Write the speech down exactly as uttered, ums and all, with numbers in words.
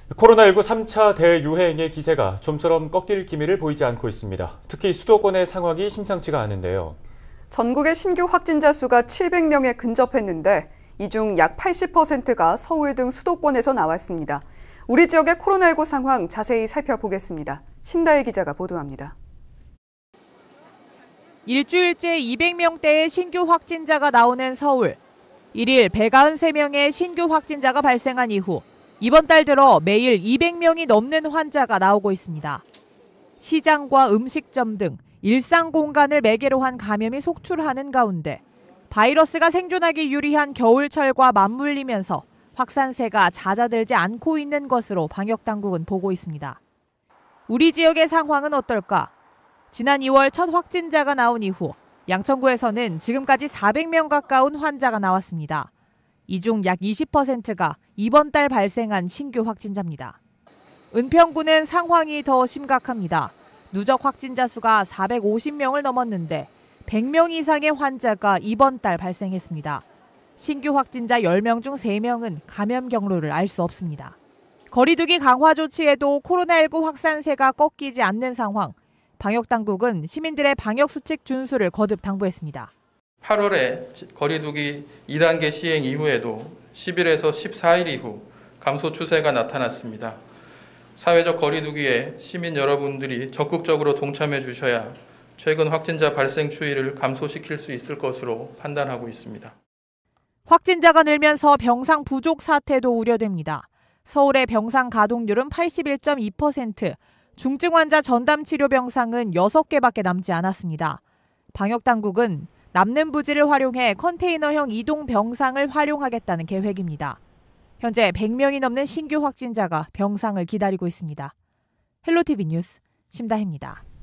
코로나십구 삼 차 대유행의 기세가 좀처럼 꺾일 기미를 보이지 않고 있습니다. 특히 수도권의 상황이 심상치가 않은데요. 전국의 신규 확진자 수가 칠백 명에 근접했는데 이 중 약 팔십 퍼센트가 서울 등 수도권에서 나왔습니다. 우리 지역의 코로나십구 상황 자세히 살펴보겠습니다. 심다혜 기자가 보도합니다. 일주일째 이백 명대의 신규 확진자가 나오는 서울. 일일 백구십삼 명의 신규 확진자가 발생한 이후 이번 달 들어 매일 이백 명이 넘는 환자가 나오고 있습니다. 시장과 음식점 등 일상 공간을 매개로 한 감염이 속출하는 가운데 바이러스가 생존하기 유리한 겨울철과 맞물리면서 확산세가 잦아들지 않고 있는 것으로 방역당국은 보고 있습니다. 우리 지역의 상황은 어떨까? 지난 이월 첫 확진자가 나온 이후 양천구에서는 지금까지 사백 명 가까운 환자가 나왔습니다. 이 중 약 이십 퍼센트가 이번 달 발생한 신규 확진자입니다. 은평구는 상황이 더 심각합니다. 누적 확진자 수가 사백오십 명을 넘었는데 백 명 이상의 환자가 이번 달 발생했습니다. 신규 확진자 열 명 중 세 명은 감염 경로를 알 수 없습니다. 거리두기 강화 조치에도 코로나십구 확산세가 꺾이지 않는 상황. 방역당국은 시민들의 방역수칙 준수를 거듭 당부했습니다. 팔월에 거리두기 이 단계 시행 이후에도 십 일에서 십사 일 이후 감소 추세가 나타났습니다. 사회적 거리두기에 시민 여러분들이 적극적으로 동참해 주셔야 최근 확진자 발생 추이를 감소시킬 수 있을 것으로 판단하고 있습니다. 확진자가 늘면서 병상 부족 사태도 우려됩니다. 서울의 병상 가동률은 팔십일 점 이 퍼센트, 중증 환자 전담 치료 병상은 여섯 개밖에 남지 않았습니다. 방역당국은 남는 부지를 활용해 컨테이너형 이동 병상을 활용하겠다는 계획입니다. 현재 백 명이 넘는 신규 확진자가 병상을 기다리고 있습니다. 헬로티비 뉴스 심다혜입니다.